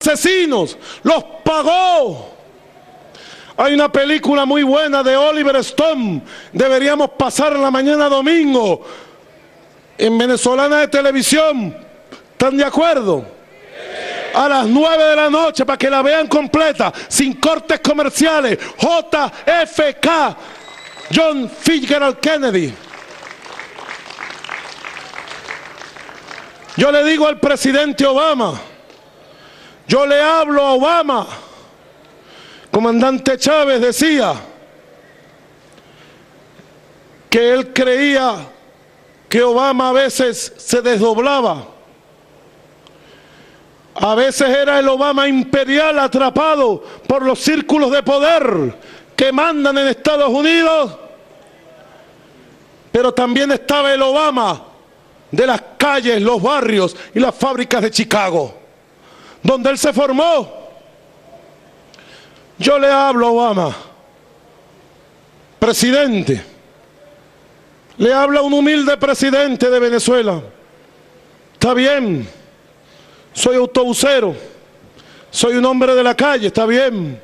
asesinos, los pagó. Hay una película muy buena de Oliver Stone, deberíamos pasar en la mañana domingo, en Venezolana de Televisión. ¿Están de acuerdo? A las 9 de la noche, para que la vean completa, sin cortes comerciales. JFK, John Fitzgerald Kennedy. Yo le digo al presidente Obama, yo le hablo a Obama. Comandante Chávez decía que él creía que Obama a veces se desdoblaba. A veces era el Obama imperial atrapado por los círculos de poder que mandan en Estados Unidos, pero también estaba el Obama de las calles, los barrios y las fábricas de Chicago, donde él se formó. Yo le hablo a Obama, presidente, le habla un humilde presidente de Venezuela. Está bien, soy autobusero, soy un hombre de la calle, está bien,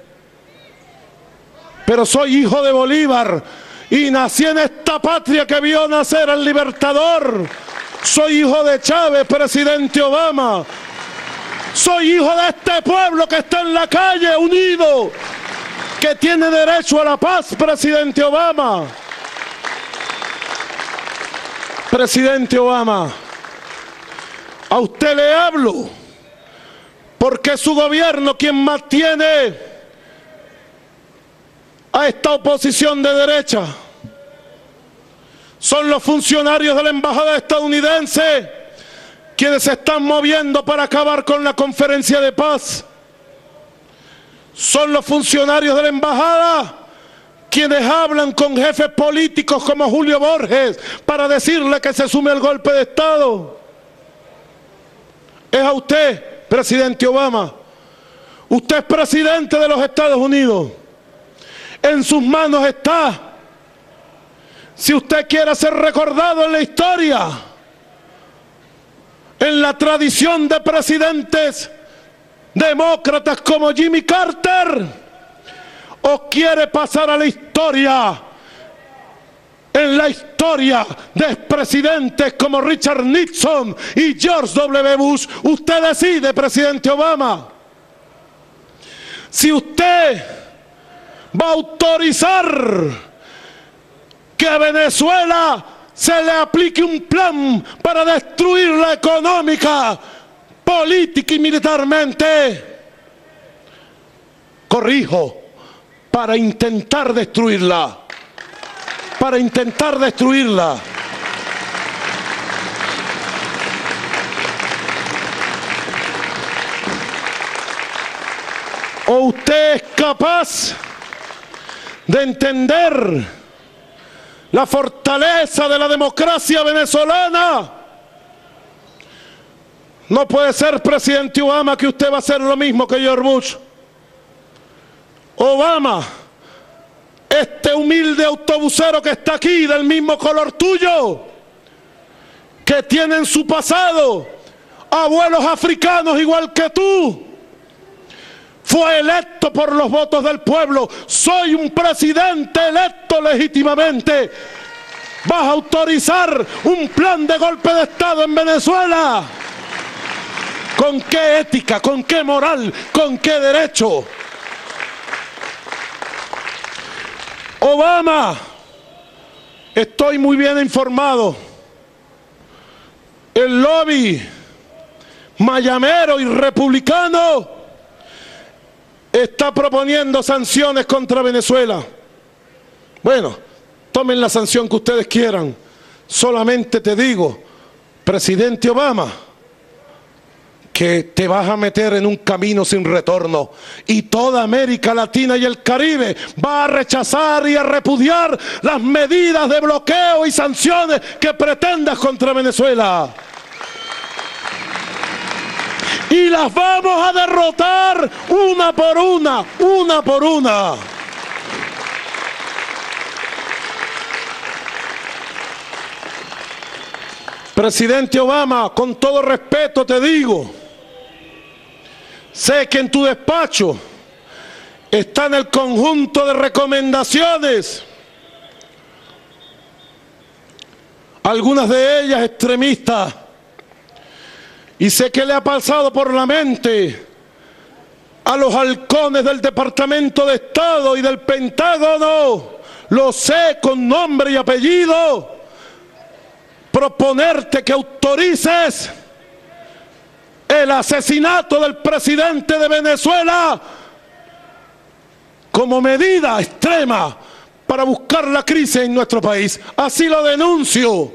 pero soy hijo de Bolívar y nací en esta patria que vio nacer al libertador. Soy hijo de Chávez, presidente Obama. Soy hijo de este pueblo que está en la calle, unido, que tiene derecho a la paz, presidente Obama. Presidente Obama, a usted le hablo porque es su gobierno quien mantiene a esta oposición de derecha. Son los funcionarios de la embajada estadounidense quienes se están moviendo para acabar con la conferencia de paz. Son los funcionarios de la embajada quienes hablan con jefes políticos como Julio Borges para decirle que se sume al golpe de Estado. Es a usted, presidente Obama. Usted es presidente de los Estados Unidos. En sus manos está, si usted quiere ser recordado en la historia, en la tradición de presidentes demócratas como Jimmy Carter, o quiere pasar a la historia, en la historia de expresidentes como Richard Nixon y George W. Bush. Usted decide, presidente Obama, si usted va a autorizar que a Venezuela se le aplique un plan para destruirla económica, política y militarmente. Corrijo, para intentar destruirla. Para intentar destruirla. ¿O usted es capaz de entender la fortaleza de la democracia venezolana? No puede ser, presidente Obama, que usted va a hacer lo mismo que George Bush. Obama, este humilde autobusero que está aquí, del mismo color tuyo, que tiene en su pasado abuelos africanos igual que tú, fue electo por los votos del pueblo. Soy un presidente electo legítimamente. ¿Vas a autorizar un plan de golpe de Estado en Venezuela? ¿Con qué ética? ¿Con qué moral? ¿Con qué derecho? Obama, estoy muy bien informado. El lobby mayamero y republicano está proponiendo sanciones contra Venezuela. Bueno, tomen la sanción que ustedes quieran. Solamente te digo, presidente Obama, que te vas a meter en un camino sin retorno, y toda América Latina y el Caribe va a rechazar y a repudiar las medidas de bloqueo y sanciones que pretendas contra Venezuela. Y las vamos a derrotar una por una, una por una. Presidente Obama, con todo respeto te digo, Sé que en tu despacho están el conjunto de recomendaciones, algunas de ellas extremistas, y sé que le ha pasado por la mente a los halcones del Departamento de Estado y del Pentágono, lo sé con nombre y apellido, proponerte que autorices el asesinato del presidente de Venezuela como medida extrema para buscar la crisis en nuestro país. Así lo denuncio.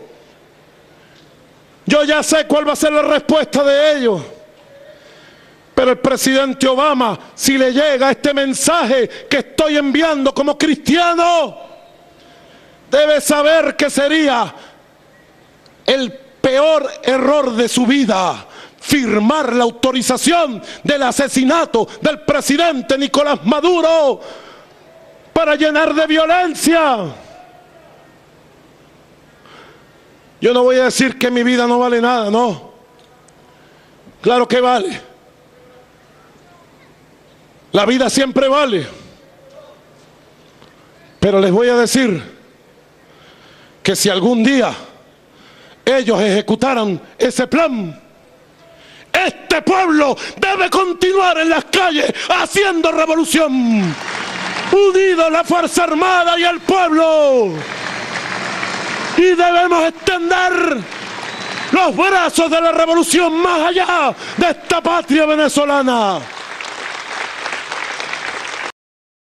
Yo ya sé cuál va a ser la respuesta de ellos. Pero el presidente Obama, si le llega este mensaje que estoy enviando como cristiano, debe saber que sería el peor error de su vida firmar la autorización del asesinato del presidente Nicolás Maduro para llenar de violencia. Yo no voy a decir que mi vida no vale nada, no. Claro que vale. La vida siempre vale. Pero les voy a decir que si algún día ellos ejecutaran ese plan, este pueblo debe continuar en las calles haciendo revolución, unido la Fuerza Armada y el pueblo. Y debemos extender los brazos de la revolución más allá de esta patria venezolana.